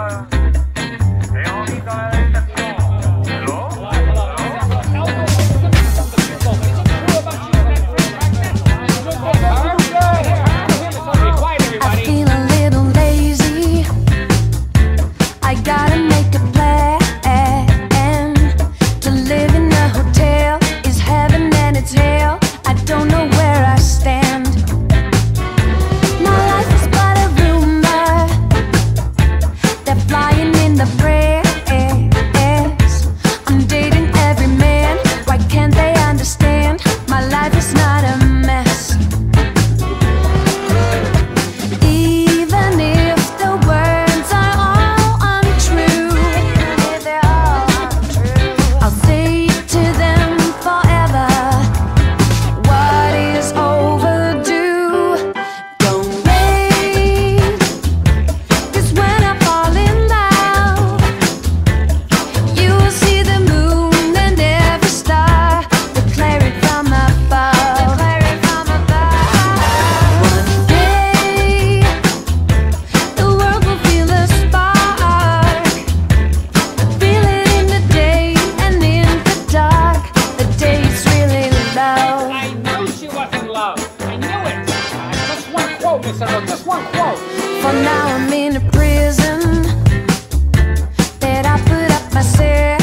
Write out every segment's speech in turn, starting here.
Just one quote. For now I'm in a prison that I put up myself.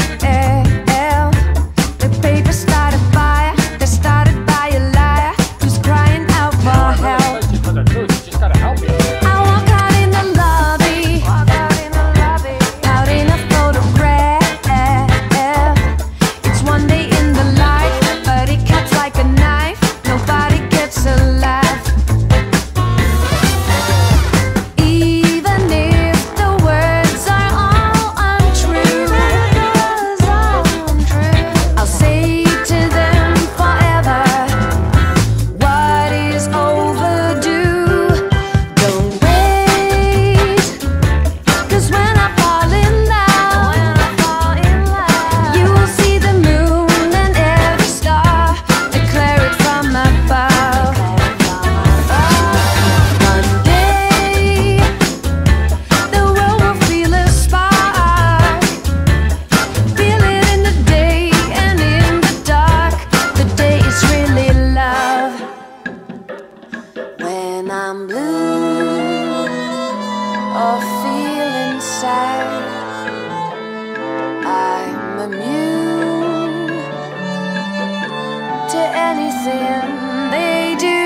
The paper started fire, that started by a liar who's crying out for help. I walk out in the lobby, out in a photograph. It's one day in the life, but it cuts like a knife. Nobody gets a laugh. When I'm blue or feeling sad, I'm immune to anything they do.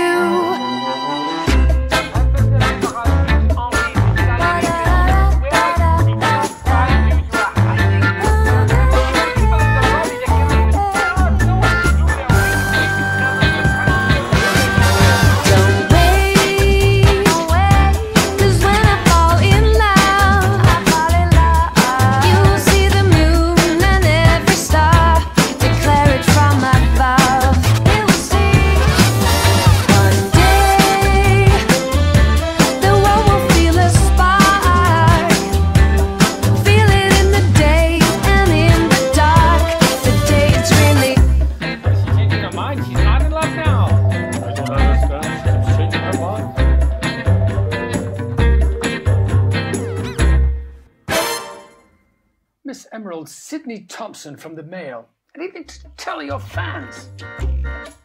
Miss Emerald Sydney Thompson from the Mail. And even tell your fans.